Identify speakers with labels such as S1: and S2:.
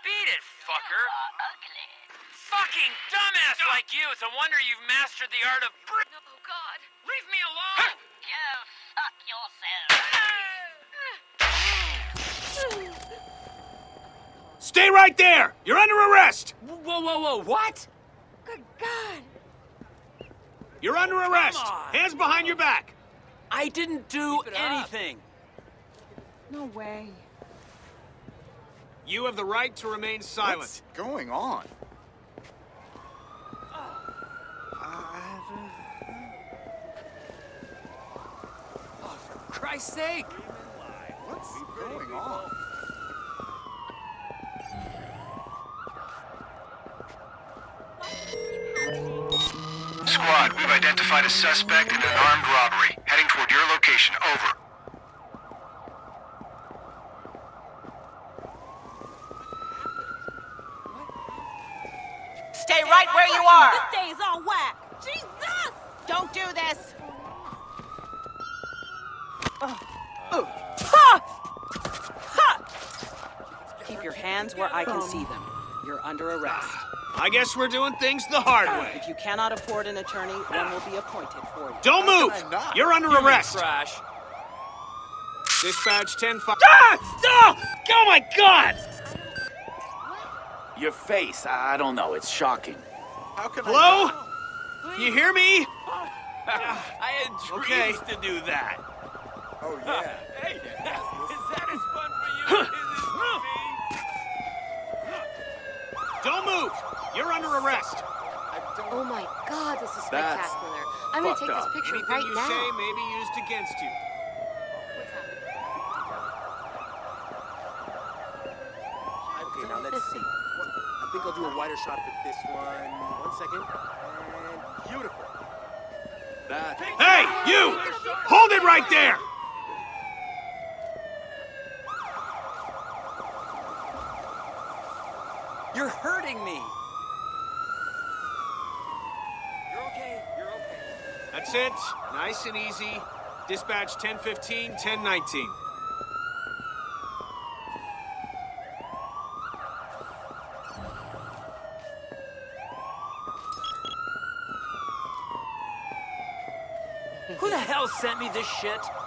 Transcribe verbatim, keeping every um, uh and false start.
S1: Beat it, fucker. Fucking dumbass like you. It's a wonder you've mastered the art of br-
S2: Oh, God.
S1: Leave me alone!
S2: You fuck yourself.
S3: Stay right there! You're under arrest!
S1: Whoa, whoa, whoa, what?
S2: Good God.
S3: You're under arrest!
S1: on.
S3: Hands behind your back!
S1: I didn't do
S4: Keep it up.
S1: anything.
S2: No way.
S3: You have the right to remain silent.
S5: What's going on?
S1: Oh, for Christ's sake.
S5: What's going on?
S6: Squad, we've identified a suspect in an armed robbery. Heading toward your location. Over.
S7: Stay right where you are!
S2: This day is on whack. Jesus!
S7: Don't do this! Keep your hands where I can see them. You're under arrest.
S3: I guess we're doing things the hard way.
S7: If you cannot afford an attorney, one will be appointed for you.
S3: Don't
S5: How
S3: move!
S5: can I not?
S3: You're under
S1: You
S3: arrest!
S1: trash.
S3: Dispatch ten five.
S1: Ah! Oh! Oh my God!
S4: Your face, I don't know, it's shocking.
S5: How can
S3: Hello?
S5: I
S3: You hear me?
S1: I had dreams
S3: Okay.
S1: to do that.
S5: not? Oh, yeah.
S1: Hey, is that as fun for you as it is for me?
S3: Don't move! You're under arrest.
S5: I don't...
S2: Oh, my God, this is
S4: That's
S2: spectacular. I'm gonna
S4: fucked
S2: take this
S4: up.
S2: picture
S3: Anything
S2: right
S3: you
S2: now.
S3: say may be used against you.
S2: What's happening?
S8: Okay, now let's see. What, I think I'll do a wider shot for this one. One second. And beautiful.
S4: That...
S3: Hey, you! Hold it right there!
S1: You're hurting me. You're okay. You're okay.
S3: That's it. Nice and easy. Dispatch ten fifteen, ten nineteen.
S1: Who the hell sent me this shit?